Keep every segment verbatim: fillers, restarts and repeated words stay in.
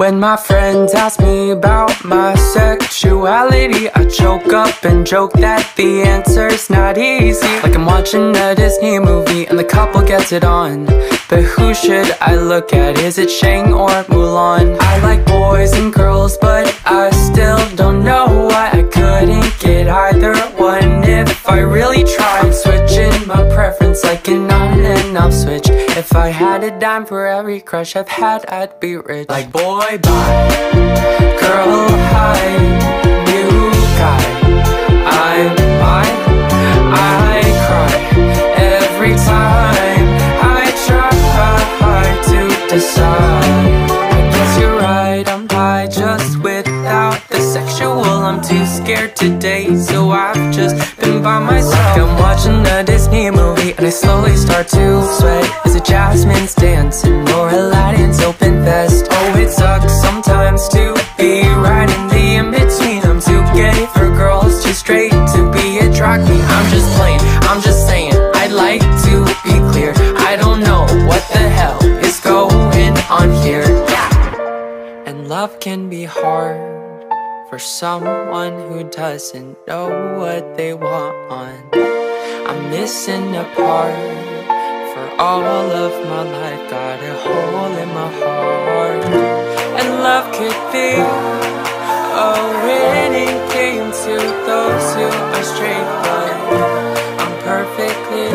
When my friends ask me about my sexuality, I choke up and joke that the answer's not easy. Like I'm watching a Disney movie and the couple gets it on. But who should I look at? Is it Shang or Mulan? I like boys and girls, but I still don't know why I couldn't get either one. If I really tried, switching my preference like an on and off switch. If I had a dime for every crush I've had, I'd be rich. Like boy, bye, girl, hi, new guy, I'm mine. I cry every time I try to decide. I guess you're right, I'm high just without the sexual. I'm too scared to date, so I've just been by myself. Like I'm watching a Disney movie and I slowly start to sweat. Is it Jasmine's dancing or Aladdin's open vest? Oh, it sucks sometimes to be right in the in-between. I'm too gay for girls, too straight to be attracting. I'm just playing, I'm just saying, I'd like to be clear. I don't know what the hell is going on here. And love can be hard for someone who doesn't know what they want. I'm missing a part for all of my life. Got a hole in my heart. And love could be a winning game to those who are straight, but I'm perfectly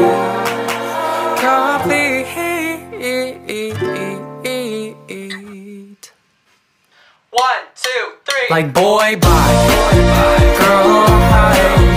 complete. One, two, three. Like boy, bye, girl, hi.